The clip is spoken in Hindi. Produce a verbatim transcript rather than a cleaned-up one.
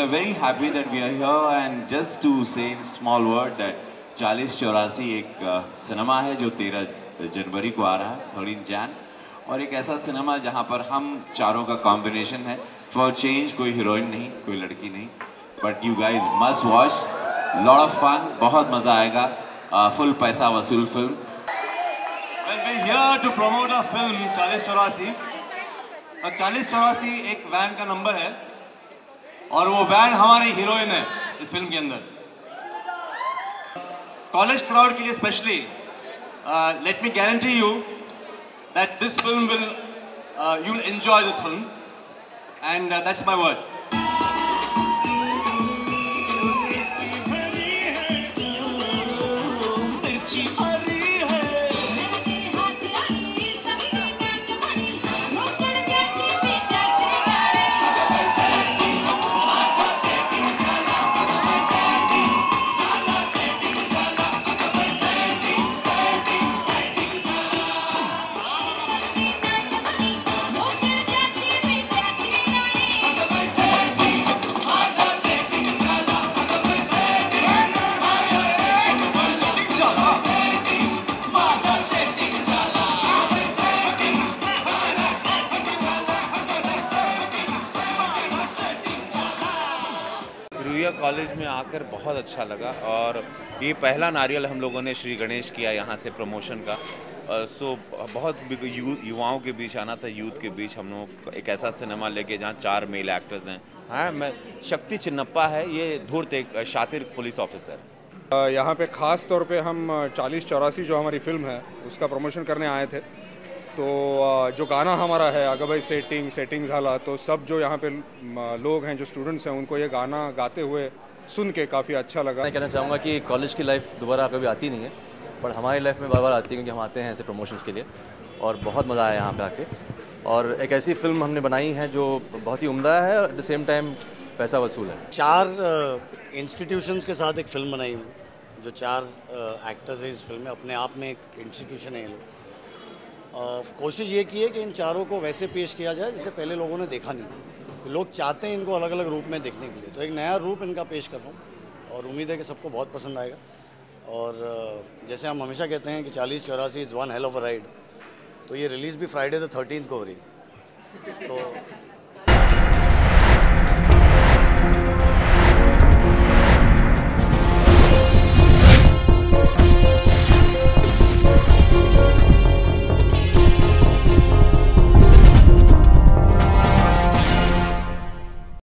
are very happy that we are here, and just to say in small word that चालीस चौरासी एक सिनेमा है जो तेरह जनवरी को आ रहा है, थर्टीन जैन, और एक ऐसा सिनेमा जहां पर हम चारों का कॉम्बिनेशन है. फॉर चेंज कोई हीरोइन नहीं, कोई लड़की नहीं, but you guys must watch, lot of fun, बहुत मजा आएगा, फुल uh, पैसा वसूल film. Well, we're here to promote our film चालीस चौरासी. और चालीस चौरासी एक वैन का नंबर है और वो वैन हमारी हीरोइन है इस फिल्म के अंदर. कॉलेज क्राउड के लिए specially let me guarantee you that this film will you will enjoy this film and that's my word. Ruia college में आकर बहुत अच्छा लगा, और ये पहला नारियल हम लोगों ने श्री गणेश किया यहाँ से प्रमोशन का. सो बहुत यु, युवाओं के बीच आना था, यूथ के बीच हम लोग एक ऐसा सिनेमा लेके जहाँ चार मेल एक्टर्स हैं. हाँ, मैं शक्ति चिन्नप्पा है, ये धूर्त एक शातिर पुलिस ऑफिसर. यहाँ पे ख़ास तौर पे हम चालीस चौरासी जो हमारी फिल्म है उसका प्रमोशन करने आए थे. तो जो गाना हमारा है अगर भाई सेटिंग सेटिंग झाला, तो सब जो यहाँ पे लोग हैं, जो स्टूडेंट्स हैं, उनको ये गाना गाते हुए सुन के काफ़ी अच्छा लगा. मैं कहना चाहूँगा कि कॉलेज की लाइफ दोबारा कभी आती नहीं है, पर हमारी लाइफ में बार बार आती है, क्योंकि हम आते हैं ऐसे प्रमोशंस के लिए, और बहुत मज़ा आया यहाँ पे आके. और एक ऐसी फिल्म हमने बनाई है जो बहुत ही उम्दा है और एट द सेम टाइम पैसा वसूल है. चार इंस्टीट्यूशंस के साथ एक फ़िल्म बनाई हूँ. जो चार एक्टर्स हैं इस फिल्म में, अपने आप में एक इंस्टीट्यूशन है ये लोग. Uh, कोशिश ये की है कि इन चारों को वैसे पेश किया जाए जिसे पहले लोगों ने देखा नहीं. लोग चाहते हैं इनको अलग अलग रूप में देखने के लिए, तो एक नया रूप इनका पेश कर रहा हूँ और उम्मीद है कि सबको बहुत पसंद आएगा. और uh, जैसे हम हमेशा कहते हैं कि Chalis Chaurasi is one hell of a ride, तो ये रिलीज़ भी फ्राइडे द थर्टीन्थ को हो रही है. तो